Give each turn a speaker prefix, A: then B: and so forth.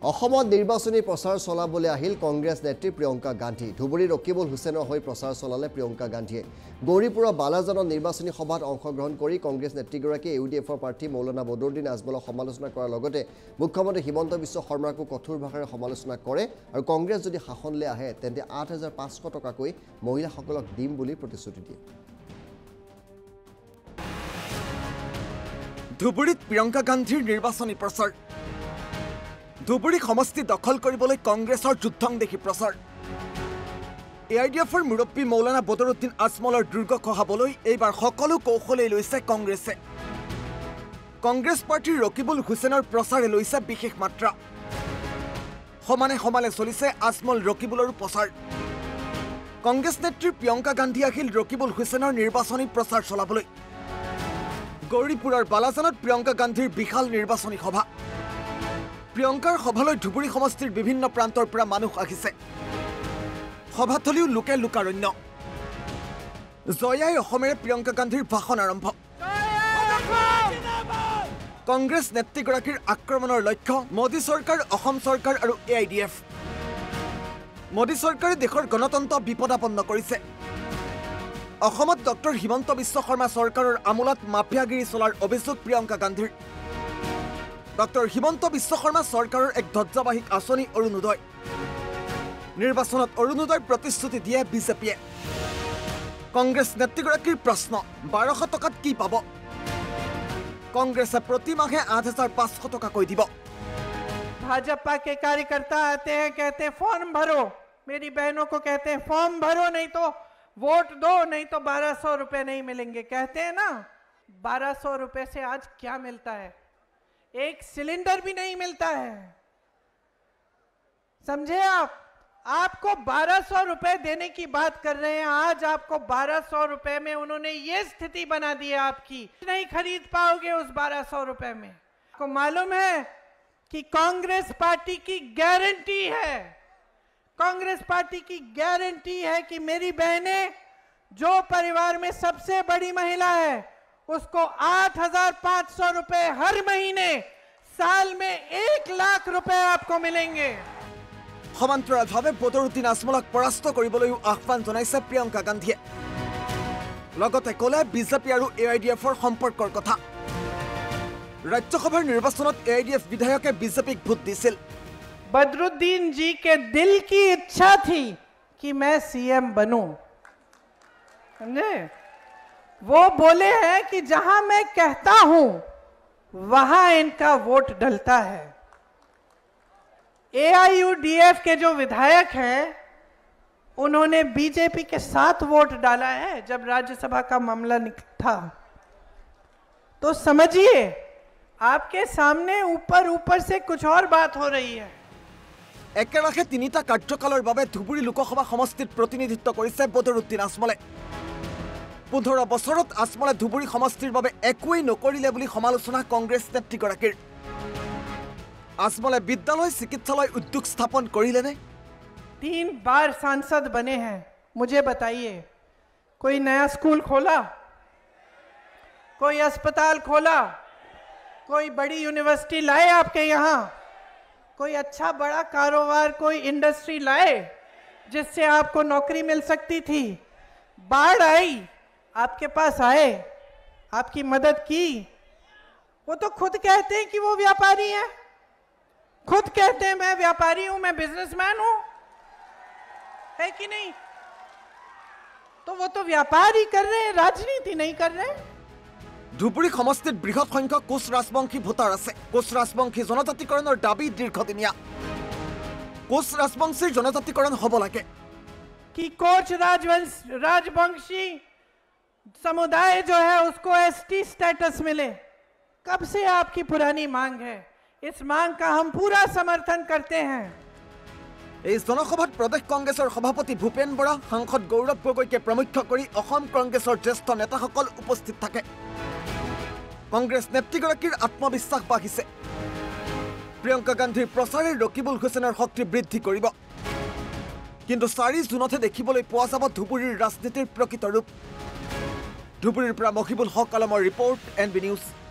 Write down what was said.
A: অসমত নিৰ্বাচনী প্ৰচাৰ চলাবলৈ আহিল কংগ্ৰেছ নেত্ৰী প্ৰিয়ংকা গান্ধী। ধুবুৰী ৰকিবুল হুছেইনৰ হৈ প্ৰচাৰ চলালে প্ৰিয়ংকা গান্ধীয়ে। গৌৰীপুৰৰ বালাজানত নিৰ্বাচনী সভাত অংশগ্ৰহণ কৰি কংগ্ৰেছ নেত্ৰীগৰাকীয়ে ইউডিএফৰ প্ৰাৰ্থী মৌলানা বদৰুদ্দিন আজমলক সমালোচনা কৰাৰ লগতে মুখ্যমন্ত্ৰী হিমন্ত বিশ্ব শৰ্মাকো কঠোৰ ভাষাৰে সমালোচনা কৰে আৰু কংগ্ৰেছ যদি শাসনলৈ আহে তেন্তে ৮৫০০ টকাকৈ মহিলাসকলক দিম বুলি প্ৰতিশ্ৰুতি দিয়ে।
B: ধুবুৰীত প্ৰিয়ংকা গান্ধীৰ নিৰ্বাচনী প্ৰচাৰ। ধুবুৰী সমষ্টি দখল কৰিবলৈ কংগ্ৰেছৰ যুদ্ধং দেখি প্ৰচাৰ। এআইডিএফৰ মুৰব্বী মৌলানা বদৰুদ্দিন আজমলৰ দুৰ্গ খহাবলৈ এইবাৰ সকলো কৌশলেই লৈছে কংগ্ৰেছে। কংগ্ৰেছ প্ৰাৰ্থী ৰকিবুল হুছেইনৰ প্ৰচাৰে লৈছে বিশেষ মাত্ৰা। সমানে সমানে চলিছে আজমল ৰকিবুলৰো প্ৰচাৰ। কংগ্ৰেছ নেত্ৰী প্ৰিয়ংকা গান্ধী আহিল ৰকিবুল হুছেইনৰ নিৰ্বাচনী প্ৰচাৰ চলাবলৈ। গৌৰীপুৰৰ বালাজানত প্ৰিয়ংকা গান্ধীৰ বিশাল নিৰ্বাচনী সভা। প্ৰিয়ংকাৰ সভালৈ ধুবুৰী সমষ্টিৰ বিভিন্ন প্ৰান্তৰ পৰা মানুহ আহিছে। সভাথলীও লোকে লোকাৰণ্য। জয়াই অসমেৰে প্ৰিয়ংকা গান্ধীৰ ভাষণ আৰম্ভ। কংগ্ৰেছ নেত্ৰীগৰাকীৰ আক্ৰমণৰ লক্ষ্য মোদী চৰকাৰ, অসম চৰকাৰ আৰু এআইডিএফ। মোদী চৰকাৰে দেশৰ গণতন্ত্ৰ বিপদাপন্ন কৰিছে। অসমত ডক্টৰ হিমন্ত বিশ্ব শৰ্মা চৰকাৰৰ আমোলাত মাফিয়াগিৰি চলাৰ অভিযোগ প্ৰিয়ংকা গান্ধীৰ। ডক্টৰ হিমন্ত বিশ্ব শৰ্মা চৰকাৰৰ এক ধ্বজাবাহী আঁচনি অৰুণোদয়। নিৰ্বাচনত অৰুণোদয়ৰ প্ৰতিশ্ৰুতি দিয়ে বিজেপিয়ে। কংগ্ৰেছ নেত্ৰীগৰাকীৰ প্ৰশ্ন, ১২০০ টকাত কি পাব? কংগ্ৰেছে প্ৰতি মাহে ৮৫০০ টকাকৈ দিব।
C: भाजपा के कार्यकर्ता आते हैं, कहते हैं फॉर्म भरो, मेरी बहनों को कहते हैं फॉर्म भरो, नहीं तो वोट दो, नहीं तो 1200 रुपए नहीं मिलेंगे। कहते हैं ना, 1200 रुपए से आज क्या मिलता है? एक सिलेंडर भी नहीं मिलता है। समझे आप? आपको 1200 रुपए देने की बात कर रहे हैं। आज आपको 1200 रुपए में उन्होंने ये स्थिति बना दी है आपकी, नहीं खरीद पाओगे उस 1200 रुपए में। आपको मालूम है कि कांग्रेस पार्टी की गारंटी है, कांग्रेस पार्टी की गारंटी है कि मेरी बहनें, जो परिवार में सबसे बड़ी महिला है, उसको 8,500 रुपए हर महीने, साल में 1 लाख रुपए आपको मिलेंगे।
B: সমান্তৰালভাৱে বদৰুদ্দিন আজমলক পৰাস্ত কৰিবলৈও আহ্বান জনাইছে প্ৰিয়ংকা গান্ধীয়ে। লগতে ক'লে বিজেপি আৰু এআইডিএফৰ সম্পৰ্কৰ কথা। ৰাজ্যসভাৰ নিৰ্বাচনত এআইডিএফ বিধায়কে বিজেপিক ভোট দিছিল।
C: बदरुद्दीन जी के दिल की इच्छा थी कि मैं सीएम बनूं, समझे? वो बोले हैं कि जहां मैं कहता हूं वहां इनका वोट ढलता है। एआईयूडीएफ के जो विधायक हैं उन्होंने बीजेपी के साथ वोट डाला है जब राज्यसभा का मामला था। तो समझिए, आपके सामने ऊपर ऊपर से कुछ और बात हो रही है।
B: একেৰাখে তিনিটা কাৰ্যকালৰ বাবে ধুবুৰী লোকসভা সমষ্টিত প্ৰতিনিধিত্ব কৰিছে বদৰুদ্দিন আজমলে। ১৫ বছৰত আজমলে ধুবুৰী সমষ্টিৰ বাবে একোৱেই নকৰিলে বুলি সমালোচনা কংগ্ৰেছ নেত্ৰীগৰাকীৰ। আজমলে বিদ্যালয়, চিকিৎসালয়, উদ্যোগ স্থাপন কৰিলেনে?
C: 3 बार सांसद बने हैं, मुझे बताइए, कोई नया स्कूल खोला, कोई अस्पताल खोला, कोई बड़ी यूनिवर्सिटी लाए आपके यहाँ, कोई अच्छा बड़ा कारोबार, कोई इंडस्ट्री लाए जिससे आपको नौकरी मिल सकती थी? बाढ़ आई, आपके पास आए, आपकी मदद की। वो तो खुद कहते हैं कि वो व्यापारी हैं, खुद कहते हैं मैं व्यापारी हूं, मैं बिजनेसमैन हूं, है कि नहीं? तो वो तो व्यापार ही कर रहे हैं, राजनीति नहीं कर रहे हैं।
B: ধুবুৰী সমষ্টিত বৃহৎ সংখ্যক কোচ ৰাজবংশী ভোটাৰ আছে। কোচ ৰাজবংশী জনজাতিকৰণৰ দাবী দীৰ্ঘদিনীয়া। কোচ ৰাজবংশীৰ জনজাতিকৰণ হ'ব লাগে।
C: कि कोच राजवंशी समुदाय जो है उसको एसटी स्टेटस मिले, कब से आपकी पुरानी मांग है। इस मांग का हम पूरा समर्थन करते हैं।
B: এই জনসভাত প্ৰদেশ কংগ্ৰেছৰ সভাপতি ভূপেন বৰা, সাংসদ গৌৰৱ গগৈকে প্ৰমুখ্য কৰি অসম কংগ্ৰেছৰ জ্যেষ্ঠ নেতাসকল উপস্থিত থাকে। কংগ্ৰেছ নেত্ৰীগৰাকীৰ আত্মবিশ্বাস বাঢ়িছে। প্ৰিয়ংকা গান্ধীৰ প্ৰচাৰে ৰকিবুল হুছেইনৰ শক্তি বৃদ্ধি কৰিব। কিন্তু ৪ জুনতহে দেখিবলৈ পোৱা যাব ধুবুৰীৰ ৰাজনীতিৰ প্ৰকৃত ৰূপ। ধুবুৰীৰ পৰা মহিবুল হক আলমৰ ৰিপৰ্ট, NB নিউজ।